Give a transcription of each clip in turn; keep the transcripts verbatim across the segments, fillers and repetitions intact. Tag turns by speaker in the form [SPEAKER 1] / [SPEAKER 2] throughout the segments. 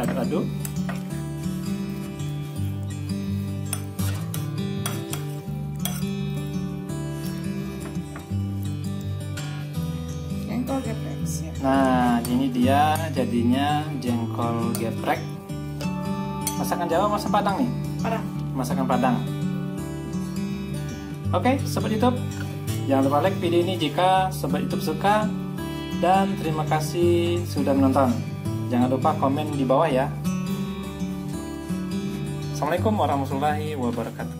[SPEAKER 1] diaduk-aduk.
[SPEAKER 2] Jengkol geprek siap.
[SPEAKER 1] Nah, ini dia jadinya jengkol geprek. Masakan Jawa, masakan Padang nih?
[SPEAKER 2] Padang.
[SPEAKER 1] Masakan Padang. Oke, Sobat YouTube, jangan lupa like video ini jika Sobat YouTube suka, dan terima kasih sudah menonton. Jangan lupa komen di bawah ya. Assalamualaikum warahmatullahi wabarakatuh.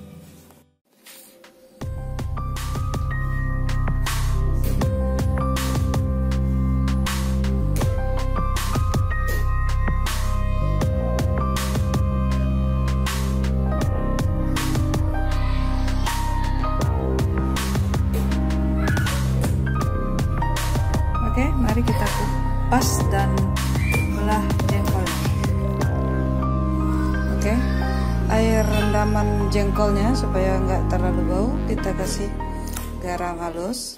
[SPEAKER 2] Oke, mari kita kupas dan belah jengkolnya. Oke, air rendaman jengkolnya supaya nggak terlalu bau, kita kasih garam halus.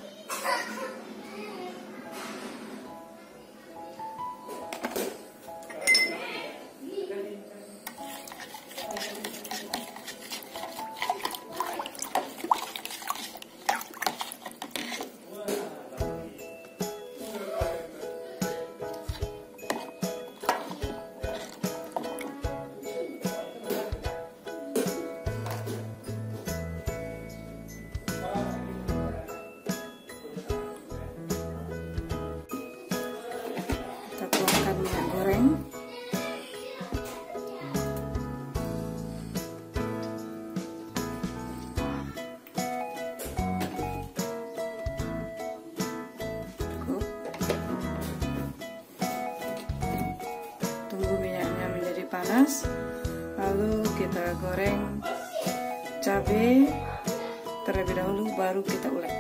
[SPEAKER 2] Minyak goreng, cukup. Tunggu minyaknya menjadi panas, lalu kita goreng cabai terlebih dahulu, baru kita ulek.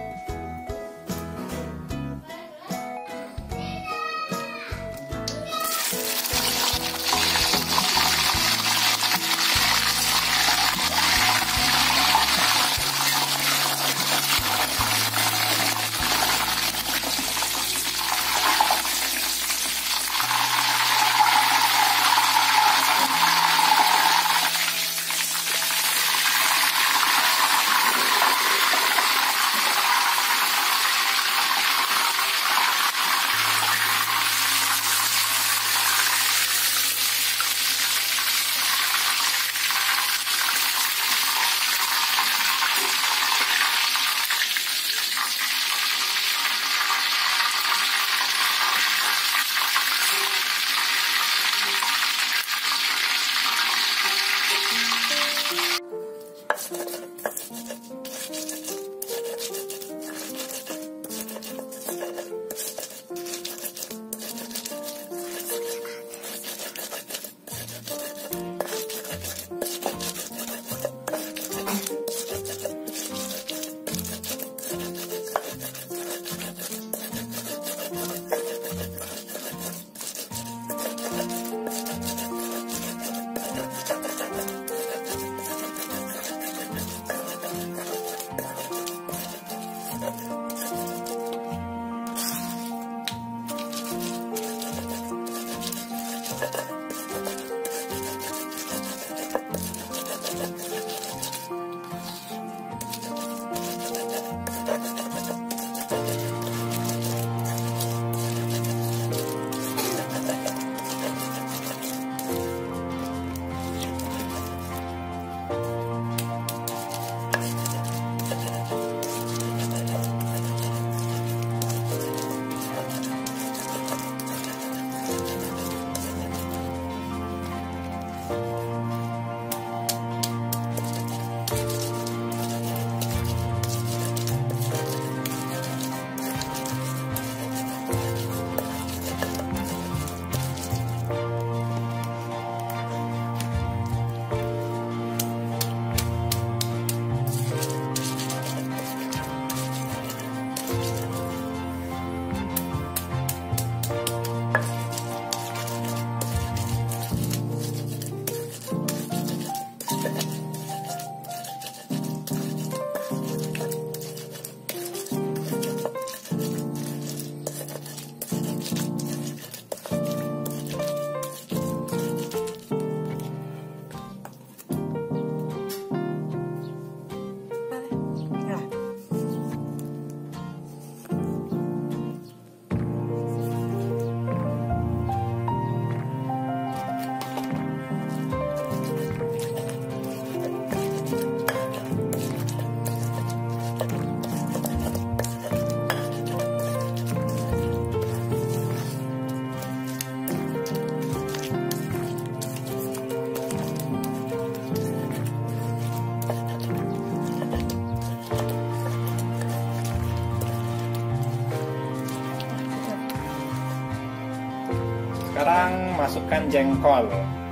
[SPEAKER 1] masukkan jengkol.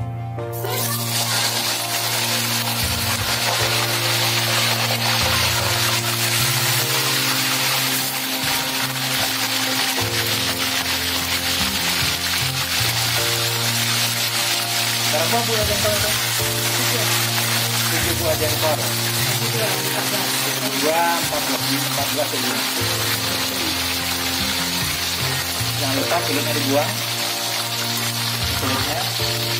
[SPEAKER 1] Berapa buah jengkol itu? tujuh buah jengkol. Dua, empat belas, empat belas ini. Jangan lupa kulitnya dibuang. Kulitnya.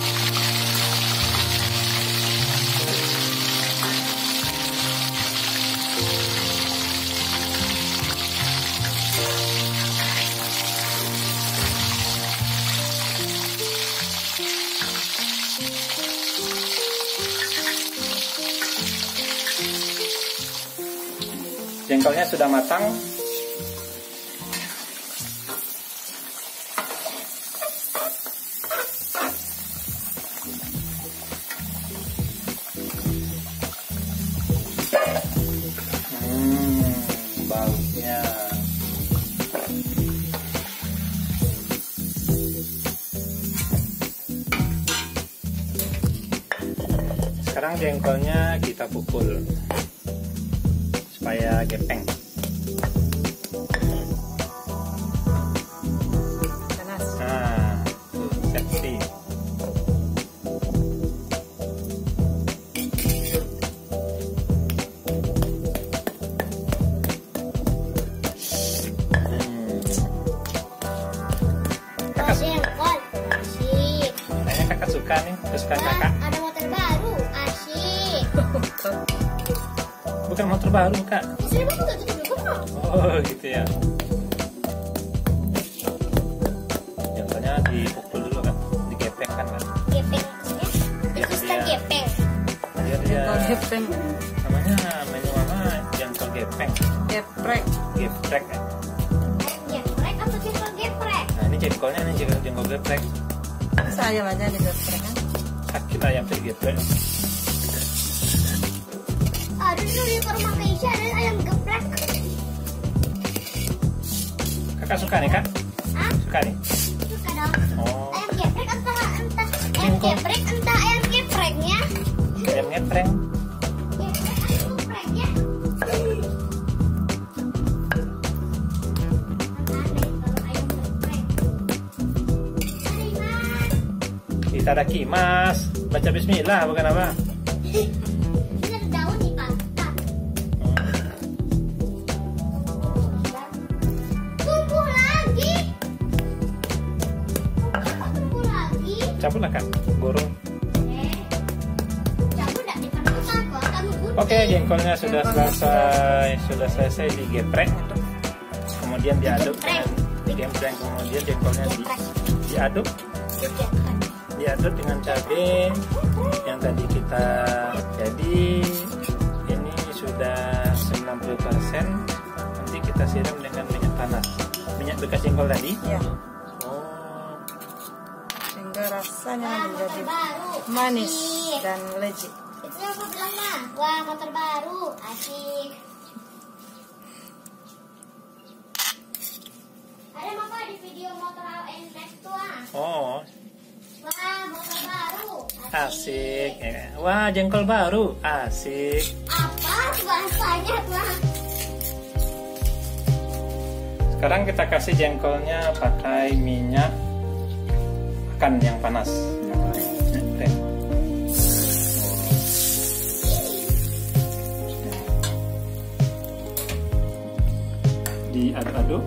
[SPEAKER 1] Jengkolnya sudah matang. Hmm, baunya. Sekarang jengkolnya kita pukul supaya gepeng.
[SPEAKER 2] Panas.
[SPEAKER 1] Nah, tuh, safety. Hmm. Kakak,
[SPEAKER 3] Jengkol, asik.
[SPEAKER 1] kayaknya kakak suka nih, kesukaan kakak.
[SPEAKER 3] Ada motor baru, asik.
[SPEAKER 1] Bukan motor baru kak.
[SPEAKER 3] Saya baru gak tutup dulu kok.
[SPEAKER 1] Oh gitu ya. Jengkolnya dipukul dulu kan, digepeng kan kan.
[SPEAKER 3] Gepeng, ya? Terus
[SPEAKER 1] Iya.
[SPEAKER 3] gepeng.
[SPEAKER 1] Dia dia
[SPEAKER 2] Jengkol gepeng.
[SPEAKER 1] namanya menu mama jengkol gepeng,
[SPEAKER 2] Geprek.
[SPEAKER 1] geprek. Ya.
[SPEAKER 3] Geprek atau jengkol geprek?
[SPEAKER 1] Nah ini jengkolnya nih jengkol jengkol geprek.
[SPEAKER 2] Masa ayam aja di geprek kan?
[SPEAKER 1] Sakit ayam tuh geprek.
[SPEAKER 3] Ada dulu di rumah Keisha ada ayam geprek.
[SPEAKER 1] Kakak suka nih kak?
[SPEAKER 3] Hah?
[SPEAKER 1] Suka nih?
[SPEAKER 3] Suka dong.
[SPEAKER 1] Oh,
[SPEAKER 3] Ayam geprek entah entah ayam
[SPEAKER 1] Jengkol.
[SPEAKER 3] geprek entah ayam gepreknya.
[SPEAKER 1] ayam geprek.
[SPEAKER 3] Geprek atau gepreknya? Aneh kalau ayam geprek. Aneh mas.
[SPEAKER 1] Kita ada kimas. Baca bismillah bukan apa?
[SPEAKER 3] Ini ada daun nih pak. Tak. Tumbuh lagi. Tumbuh lagi.
[SPEAKER 1] Cabut lah kak, burung.
[SPEAKER 3] Eh, cabut dah depan kita kok. Kamu gunting.
[SPEAKER 1] Oke, jengkolnya sudah selesai, sudah selesai digeprek. Kemudian diaduk dengan digeprek. Kemudian jengkolnya di, diaduk,
[SPEAKER 3] Geprek.
[SPEAKER 1] diaduk dengan cabai yang tadi kita. Jadi ini sudah sembilan puluh persen. Nanti kita siram dengan minyak panas. Minyak bekas jengkol tadi.
[SPEAKER 2] Ya.
[SPEAKER 1] Oh,
[SPEAKER 2] Sehingga rasanya
[SPEAKER 3] Wah,
[SPEAKER 2] menjadi
[SPEAKER 3] motor baru.
[SPEAKER 2] manis
[SPEAKER 3] Asik.
[SPEAKER 2] dan legit.
[SPEAKER 3] Itu yang aku bilang mah. Wah, motor baru. Asik. Ada apa di video motor N Max tuh ah?
[SPEAKER 1] oh,
[SPEAKER 3] Wah, motor baru.
[SPEAKER 1] asik. Ya. Wah, jengkol baru, asik.
[SPEAKER 3] Apa bahasanya tuh?
[SPEAKER 1] Sekarang kita kasih jengkolnya pakai minyak makan yang panas. Oke. Diaduk-aduk.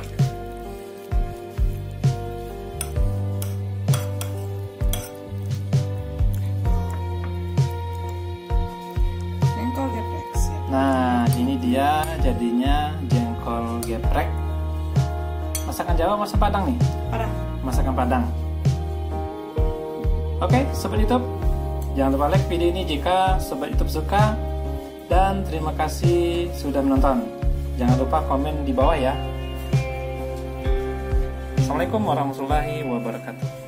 [SPEAKER 2] Jengkol geprek. Siap.
[SPEAKER 1] Nah, ini dia jadinya jengkol geprek. Masakan Jawa, masakan Padang nih.
[SPEAKER 2] Parah.
[SPEAKER 1] Masakan Padang. Oke, Sobat YouTube, jangan lupa like video ini jika Sobat YouTube suka, dan terima kasih sudah menonton. Jangan lupa komen di bawah ya. Assalamualaikum warahmatullahi wabarakatuh.